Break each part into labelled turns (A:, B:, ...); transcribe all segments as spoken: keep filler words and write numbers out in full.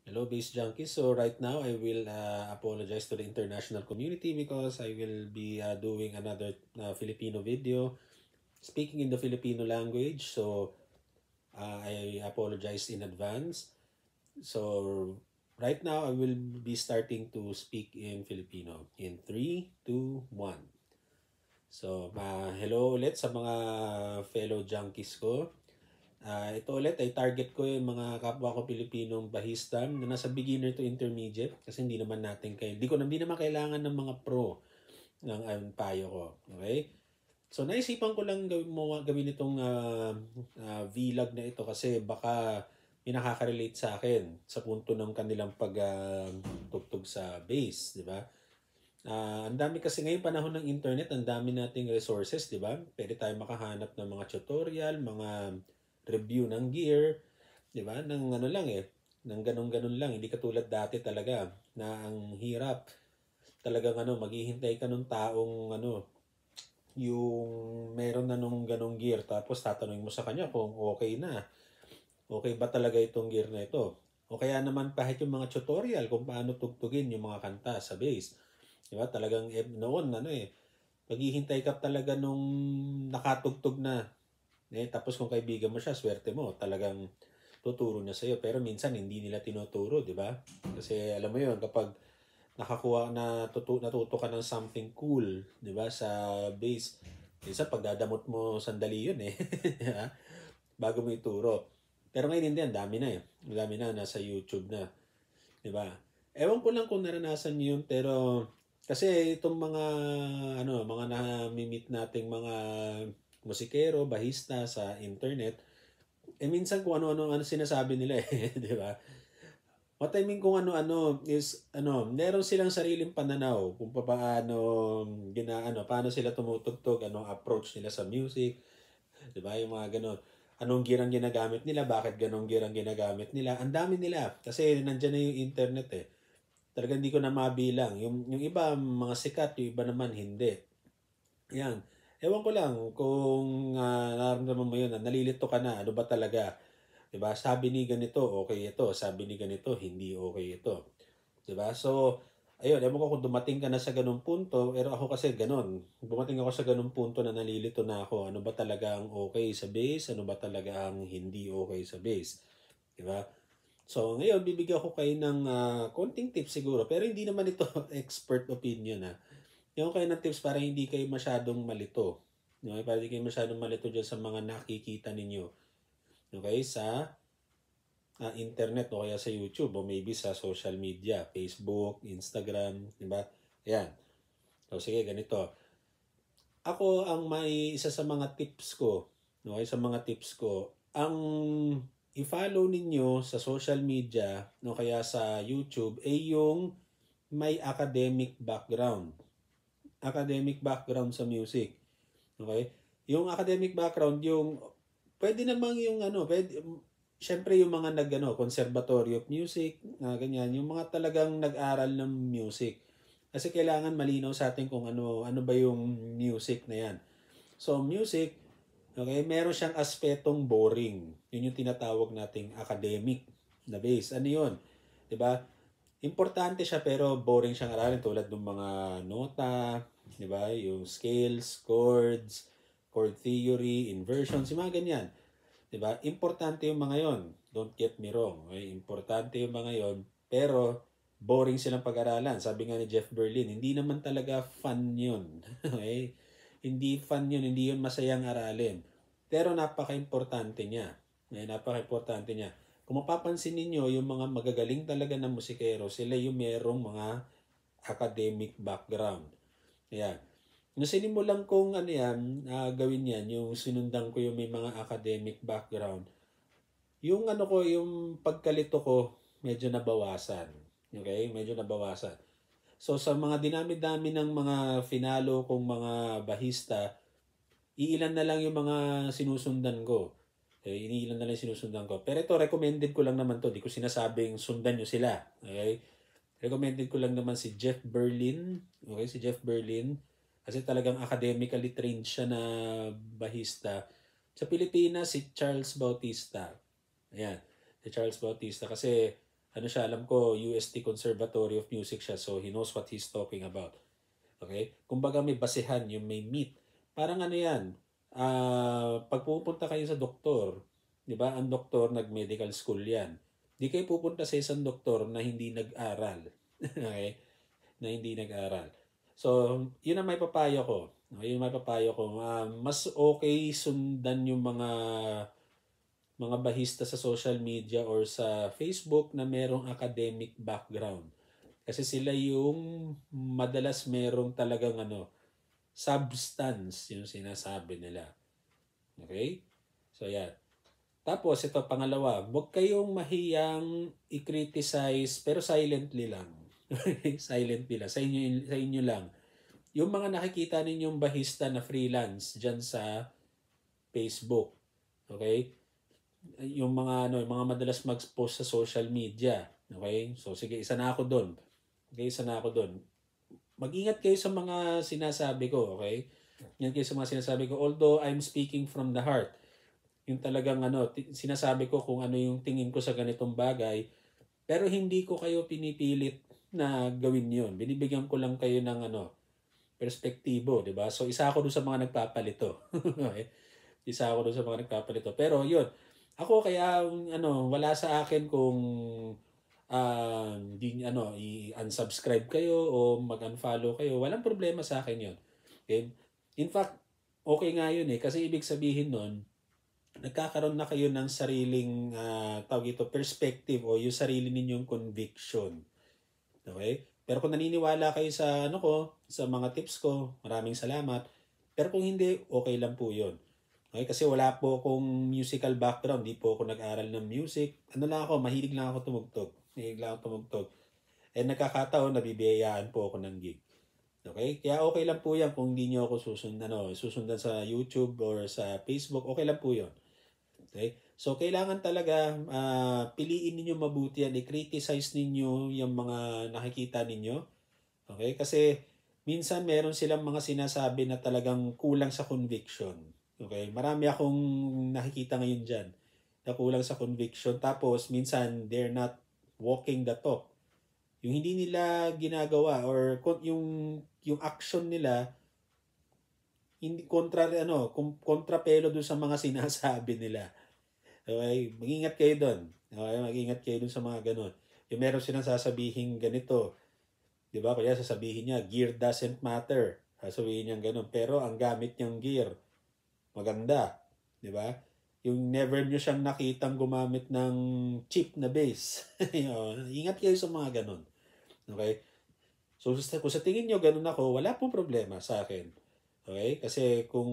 A: Hello, Base Junkies. So right now, I will uh, apologize to the international community because I will be uh, doing another uh, Filipino video speaking in the Filipino language. So uh, I apologize in advance. So right now, I will be starting to speak in Filipino in three, two, one. So uh, hello ulit sa mga fellow junkies ko. Ah, ito ulit ay target ko yung mga kapwa ko Pilipinong bahista na nasa beginner to intermediate kasi hindi naman natin kay hindi ko na hindi naman kailangan ng mga pro ng um, payo ko. Okay? So naisipan ko lang gawin mo gawin itong uh, uh, vlog na ito kasi baka may nakaka-relate sa akin sa punto ng kanilang pagtugtog uh, sa bass, di ba? Ah, ang dami kasi ngayon panahon ng internet, ang dami nating resources, di ba? Pwede tayo makahanap ng mga tutorial, mga review ng gear, di ba? Nang ano lang eh, nang ganun-ganun lang. Hindi katulad dati talaga na ang hirap. Talagang ano, maghihintay ka nung taong ano, yung meron na nung ganong gear tapos tatanungin mo sa kanya kung okay na. Okay ba talaga itong gear na ito? O kaya naman kahit yung mga tutorial kung paano tugtugin yung mga kanta sa bass. Diba? Talagang eh, noon, ano eh, maghihintay ka talaga nung nakatugtog na. Eh, tapos kung kaibigan mo siya, swerte mo, talagang tuturo niya sa'yo. Pero minsan hindi nila tinuturo, di ba? Kasi alam mo yon kapag nakakuha na tutu natuto ka ng something cool, di ba, sa bass, minsan pagdadamot mo sandali yun eh. Bago mo ituro. Pero ngayon hindi, ang dami na eh. Ang dami na, nasa YouTube na. Di ba? Ewan ko lang kung naranasan niyo yun, pero kasi itong mga ano, mga na-meet nating mga musikero, bahista sa internet, eh minsan kung ano-ano ano sinasabi nila eh, di ba? What I mean kung ano-ano is ano, meron silang sariling pananaw kung paano ginaano, paano sila tumutugtog, anong approach nila sa music, 'di ba? Yung mga ganun. Anong gear ang ginagamit nila, bakit ganong gear ang ginagamit nila. Ang dami nila kasi nandiyan na yung internet eh. Talagang hindi ko na mabilang. Yung yung iba mga sikat, yung iba naman hindi. Yan. Ewan ko lang kung uh, nararamdaman mo yun, na nalilito ka na, ano ba talaga? 'Di ba? Sabi ni ganito, okay ito. Sabi ni ganito, hindi okay ito. 'Di ba? So, ayun, ewan ko kung dumating ka na sa ganung punto, pero ako kasi ganun. Dumating ako sa ganung punto na nalilito na ako. Ano ba talaga ang okay sa base? Ano ba talaga ang hindi okay sa base? 'Di ba? So, ngayon, bibigyan ko kayo ng uh, konting tips siguro. Pero hindi naman ito expert opinion ha. Yung kayo ng tips para hindi kayo masyadong malito. Okay? Para hindi kayo masyadong malito dyan sa mga nakikita ninyo. Okay? Sa uh, internet o kaya sa YouTube o maybe sa social media, Facebook, Instagram, di ba? Ayan. So sige, ganito. Ako ang may isa sa mga tips ko, okay, sa mga tips ko, ang i-follow ninyo sa social media no kaya sa YouTube ay yung may academic background. Academic background sa music. Okay? Yung academic background, yung pwede namang yung ano, pwede, syempre yung mga nag ano, Conservatory of Music, na ganyan, yung mga talagang nag-aral ng music. Kasi kailangan malinaw sa atin kung ano ano ba yung music na yan. So music, okay, meron siyang aspetong boring. Yun yung tinatawag nating academic na base. Ano yun? 'Di ba? Importante siya pero boring siyang aralin tulad ng mga nota, 'di ba? Yung scales, chords, chord theory, inversions, yung mga ganyan. 'Di ba? Importante yung mga 'yon. Don't get me wrong. Okay? Importante yung mga 'yon, pero boring silang pag-aralan. Sabi nga ni Jeff Berlin, hindi naman talaga fun 'yun. Okay? Hindi fun 'yun, hindi 'yun masayang aralin. Pero napaka-importante niya. Eh, napaka-importante niya. Kung mapapansin ninyo, yung mga magagaling talaga na musikero, sila yung merong mga academic background. Ayan. Nung sinimulan kong ano yan, uh, gawin yan, yung sinundan ko yung may mga academic background, yung ano ko, yung pagkalito ko, medyo nabawasan. Okay? Medyo nabawasan. So sa mga dinami-dami ng mga finalo kong mga bahista, iilan na lang yung mga sinusundan ko. Okay? Iniilan na lang yung sinusundan ko. Pero ito, recommended ko lang naman to. Di ko sinasabing sundan nyo sila. Okay? Recommended ko lang naman si Jeff Berlin. Okay? Si Jeff Berlin. Kasi talagang academically trained siya na bahista. Sa Pilipinas, si Charles Bautista. Ayan. Si Charles Bautista. Kasi ano siya, alam ko, U S T Conservatory of Music siya, so he knows what he's talking about. Okay? Kumbaga may basehan, yung may meat. Parang ano yan, ah pag pupunta kayo sa doktor, di ba, ang doktor, nag-medical school yan. Di kayo pupunta sa isang doktor na hindi nag-aral. Okay? Na hindi nag-aral. So, yun ang may papayo ko. Yun ang may papayo ko. Uh, mas okay sundan yung mga mga bahista sa social media or sa Facebook na merong academic background. Kasi sila yung madalas merong talagang ano, substance yung sinasabi nila. Okay? So, yan. Tapos, ito, pangalawa, huwag kayong mahiyang i-criticize, pero silently lang. Silently lang. Sa inyo, sa inyo lang. Yung mga nakikita ninyong bahista na freelance dyan sa Facebook. Okay? Yung mga, ano, yung mga madalas mag-post sa social media. Okay? So, sige, isa na ako doon. Okay, isa na ako doon. Mag-ingat kayo sa mga sinasabi ko, okay? Ingat kayo sa mga sinasabi ko. Although I'm speaking from the heart, yung talagang ano, t- sinasabi ko kung ano yung tingin ko sa ganitong bagay, pero hindi ko kayo pinipilit na gawin yun. Binibigyan ko lang kayo ng ano, perspektibo, di ba? So, isa ako doon sa mga nagpapalito. Okay? Isa ako doon sa mga nagpapalito. Pero yun, ako kaya, ano, wala sa akin kung uh, di, ano, i-unsubscribe kayo o mag-unfollow kayo. Walang problema sa akin yun. Okay? In fact, okay nga yun eh. Kasi ibig sabihin nun, nagkakaroon na kayo ng sariling uh, tawag ito, perspective o yung sarili ninyong conviction. Okay? Pero kung naniniwala kayo sa ano ko, sa mga tips ko, maraming salamat. Pero kung hindi, okay lang po 'yon. Okay? Kasi wala po akong musical background, di po ako nag-aral ng music. Ano lang ako, mahilig lang ako tumugtog. Mahilig lang ako tumugtog. And nagkakataon, nabibiyayaan po ako ng gig. Okay? Kaya okay lang po 'yan kung hindi niyo ako susundan, ano, susundan sa YouTube or sa Facebook, okay lang po 'yon. Okay? So, kailangan talaga uh, piliin ninyo mabuti yan. I-criticize ninyo yung mga nakikita ninyo. Okay? Kasi minsan meron silang mga sinasabi na talagang kulang sa conviction. Okay? Marami akong nakikita ngayon dyan na kulang sa conviction. Tapos, minsan, they're not walking the talk. Yung hindi nila ginagawa or yung, yung action nila hindi kontra ano, kontrapelo doon sa mga sinasabi nila. Okay, mag-ingat kayo doon. Okay, mag-ingat kayo doon sa mga ganun. Yung meron silang sasabihin ganito, 'di ba? Kaya sasabihin niya, gear doesn't matter. Sasabihin niya ganun, pero ang gamit niyang gear maganda, 'di ba? Yung never niyo siyang nakitang gumamit ng cheap na bass. Ingat kayo sa mga ganun. Okay? So, kung sa tingin niyo ganun ako, wala pong problema sa akin. Okay? Kasi kung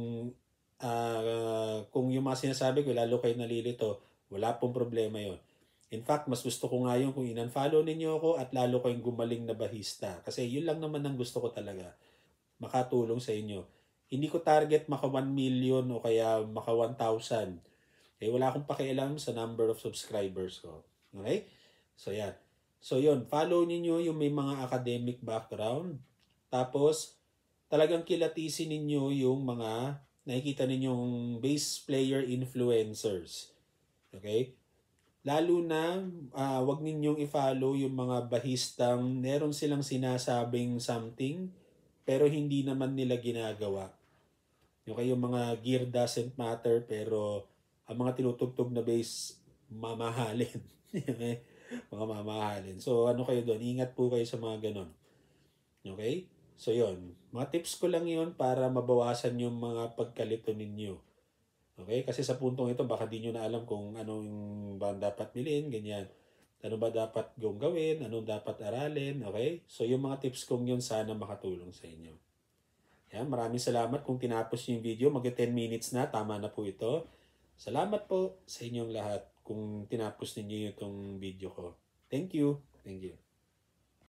A: uh, kung yung mga sinasabi ko, lalo kayo nalilito, wala pong problema yon. In fact, mas gusto ko nga yung kung in-unfollow ninyo ako at lalo kayong gumaling na bahista. Kasi yun lang naman ang gusto ko talaga. Makatulong sa inyo. Hindi ko target maka one million o kaya maka one thousand. Eh, wala akong pakialam sa number of subscribers ko. Okay? So, yan. So, yun. Follow ninyo yung may mga academic background. Tapos, talagang kilatisin ninyo yung mga nakikita ninyong bass player influencers. Okay? Lalo na, uh, wag ninyong i-follow yung mga bahistang meron silang sinasabing something, pero hindi naman nila ginagawa. Yung kayong mga gear doesn't matter, pero ang mga tinutugtog na bass, mamahalin. Mga mamahalin. So, ano kayo doon? Ingat po kayo sa mga ganon. Okay? So, yon. Mga tips ko lang yon para mabawasan yung mga pagkalito ninyo. Okay? Kasi sa puntong ito, baka di nyo na alam kung anong ba dapat bilhin, ganyan. Ano ba dapat gong gawin, anong dapat aralin, okay? So, yung mga tips kong yun sana makatulong sa inyo. Yan, maraming salamat kung tinapos nyo yung video. Mag ten minutes na, tama na po ito. Salamat po sa inyong lahat kung tinapos ninyo itong video ko. Thank you. Thank you.